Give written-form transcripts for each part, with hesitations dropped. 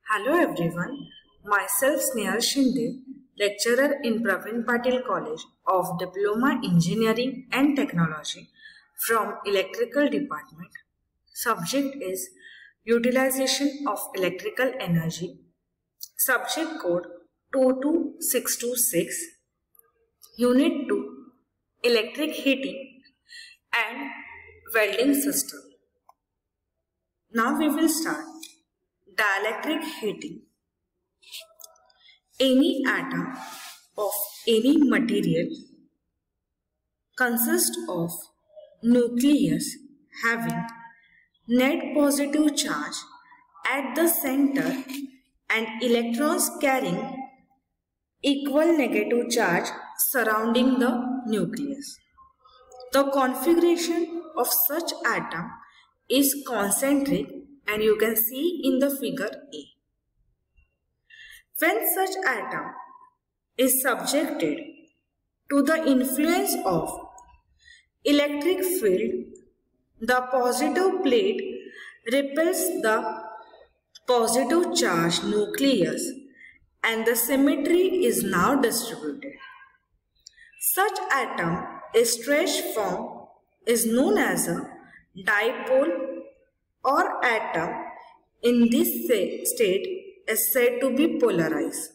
Hello everyone, myself Snehal Shinde, lecturer in Pravin Patil College of Diploma Engineering and Technology from Electrical Department. Subject is Utilization of Electrical Energy. Subject code 22626. Unit 2 Electric Heating and Welding System. Now we will start. Dielectric heating. Any atom of any material consists of nucleus having net positive charge at the center and electrons carrying equal negative charge surrounding the nucleus. The configuration of such atom is concentric, and you can see in the figure A. When such atom is subjected to the influence of electric field, the positive plate repels the positive charge nucleus and the symmetry is now distributed. Such atom stretch form is known as a dipole, or atom in this state is said to be polarized.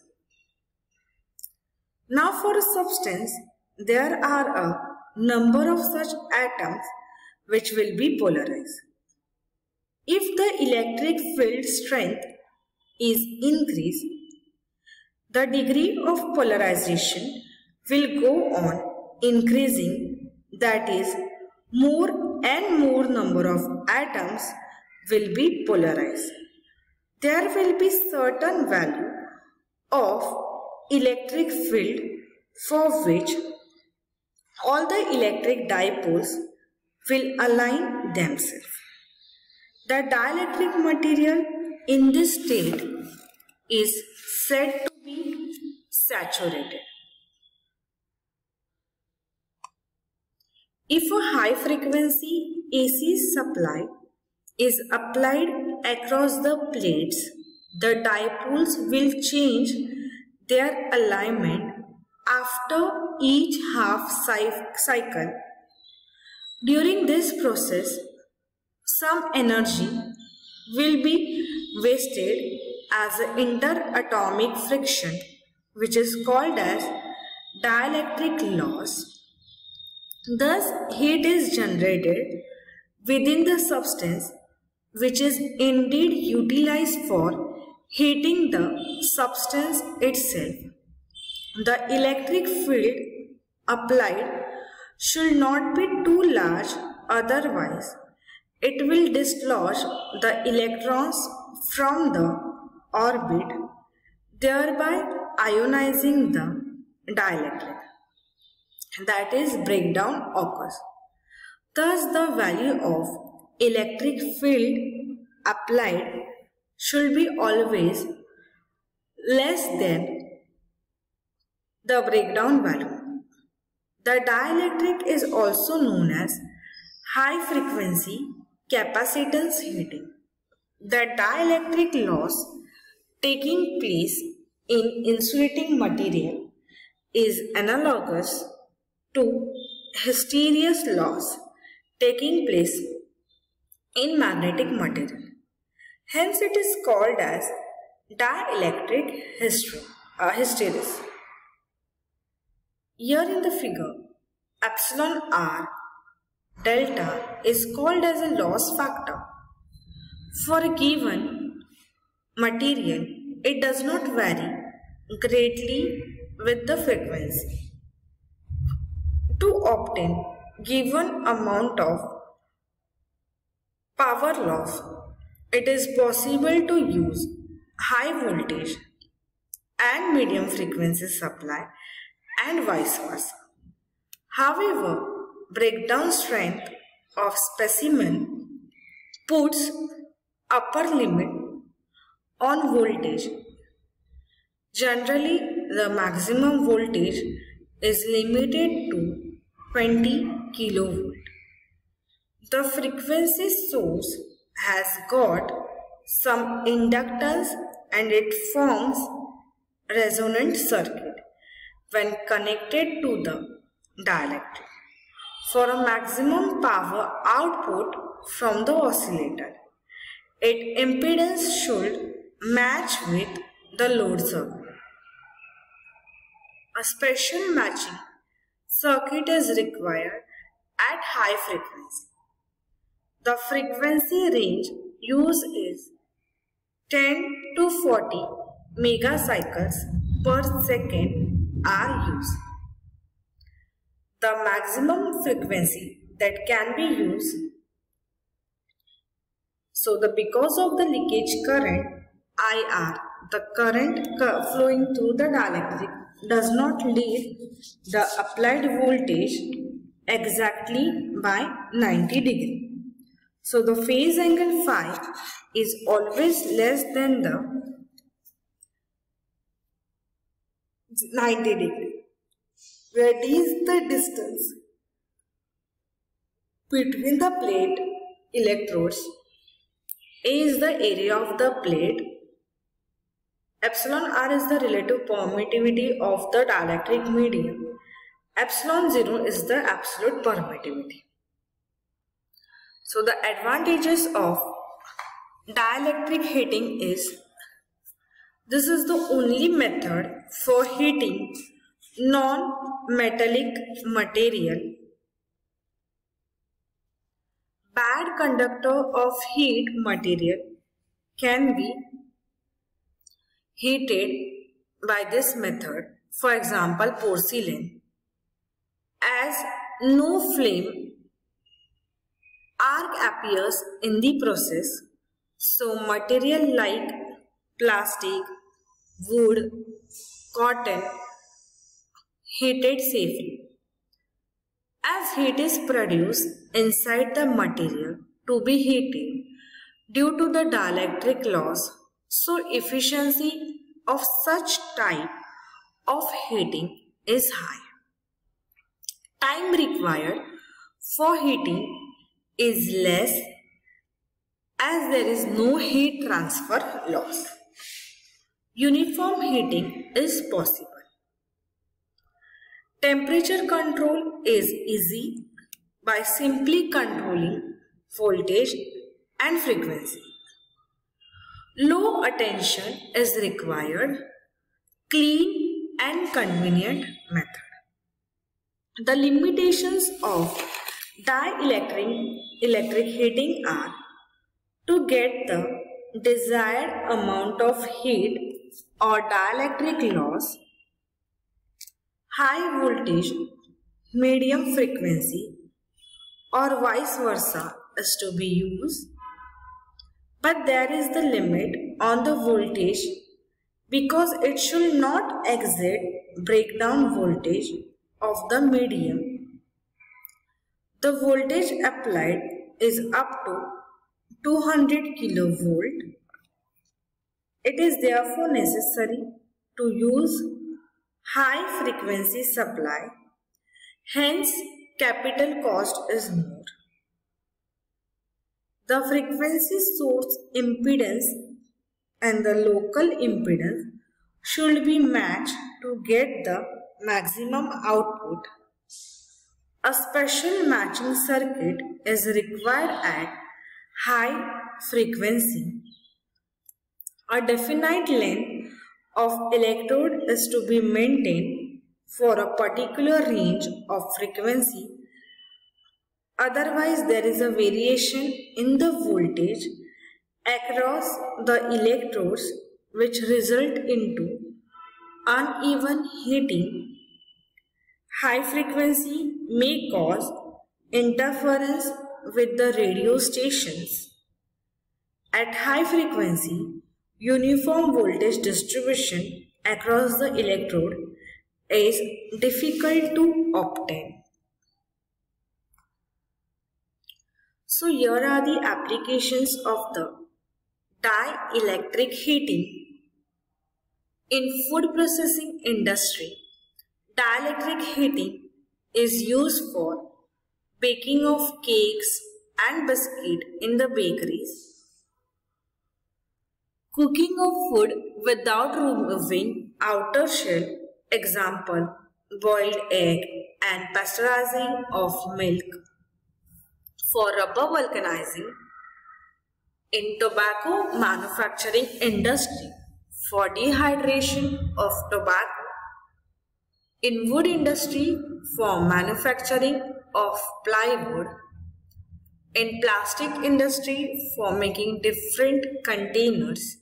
Now for a substance, there are a number of such atoms which will be polarized. If the electric field strength is increased, the degree of polarization will go on increasing, that is, more and more number of atoms will be polarized. There will be certain value of electric field for which all the electric dipoles will align themselves. The dielectric material in this state is said to be saturated. If a high frequency AC supply is applied across the plates, the dipoles will change their alignment after each half cycle. During this process, some energy will be wasted as interatomic friction, which is called as dielectric loss. Thus, heat is generated within the substance, which is indeed utilized for heating the substance itself. The electric field applied should not be too large, otherwise it will dislodge the electrons from the orbit, thereby ionizing the dielectric. That is, breakdown occurs. Thus, the value of electric field applied should be always less than the breakdown value. The dielectric is also known as high frequency capacitance heating. The dielectric loss taking place in insulating material is analogous to hysteresis loss taking place in magnetic material. Hence it is called as dielectric hysteresis. Here in the figure, epsilon r delta is called as a loss factor. For a given material, it does not vary greatly with the frequency. To obtain given amount of power loss, it is possible to use high voltage and medium frequency supply and vice versa. However, breakdown strength of specimen puts upper limit on voltage. Generally, the maximum voltage is limited to 20 kilovolt. The frequency source has got some inductance and it forms resonant circuit when connected to the dielectric for a maximum power output from the oscillator. Its impedance should match with the load circuit. A special matching circuit is required at high frequency. The frequency range used is 10 to 40 megacycles per second are used. The maximum frequency that can be used. Because of the leakage current IR, the current flowing through the dielectric does not lead the applied voltage exactly by 90 degree. So the phase angle phi is always less than the 90 degree, where d is the distance between the plate electrodes, A is the area of the plate, epsilon r is the relative permittivity of the dielectric medium, epsilon 0 is the absolute permittivity. So the advantages of dielectric heating is, this is the only method for heating non-metallic material. Bad conductor of heat material can be heated by this method. For example, porcelain, as no flame arc appears in the process, so material like plastic, wood, cotton heated safely. As heat is produced inside the material to be heated due to the dielectric laws, so efficiency of such type of heating is high. Time required for heating is less as there is no heat transfer loss. Uniform heating is possible. Temperature control is easy by simply controlling voltage and frequency. Low attention is required. Clean and convenient method. The limitations of dielectric heating are to get the desired amount of heat or dielectric loss, high voltage, medium frequency or vice versa is to be used, but there is the limit on the voltage because it should not exceed breakdown voltage of the medium. The voltage applied is up to 200 kV. It is therefore necessary to use high frequency supply, hence capital cost is more. The frequency source impedance and the local impedance should be matched to get the maximum output. A special matching circuit is required at high frequency. A definite length of electrode is to be maintained for a particular range of frequency. Otherwise, there is a variation in the voltage across the electrodes which result into uneven heating. High frequency may cause interference with the radio stations. At high frequency, uniform voltage distribution across the electrode is difficult to obtain. So here are the applications of the dielectric heating. In food processing industry, dielectric heating is used for baking of cakes and biscuits in the bakeries. Cooking of food without removing outer shell, example, boiled egg and pasteurizing of milk. For rubber vulcanizing, in tobacco manufacturing industry, for dehydration of tobacco, in wood industry for manufacturing of plywood, in plastic industry for making different containers,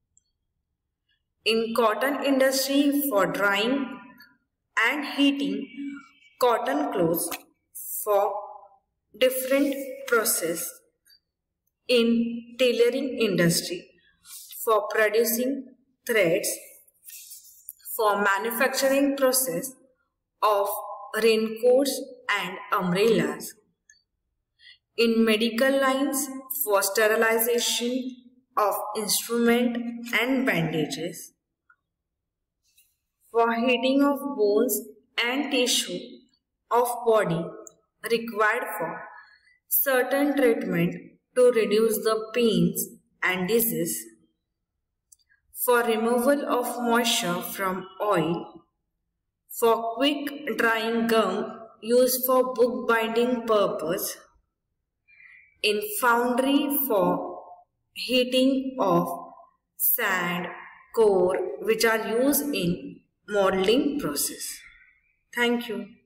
in cotton industry for drying and heating cotton clothes for different process, in tailoring industry for producing threads, for manufacturing process of raincoats and umbrellas, in medical lines for sterilization of instrument and bandages, for heating of bones and tissue of body required for certain treatment to reduce the pains and disease, for removal of moisture from oil, for quick drying gum used for bookbinding purpose, in foundry for heating of sand, core which are used in modeling process. Thank you.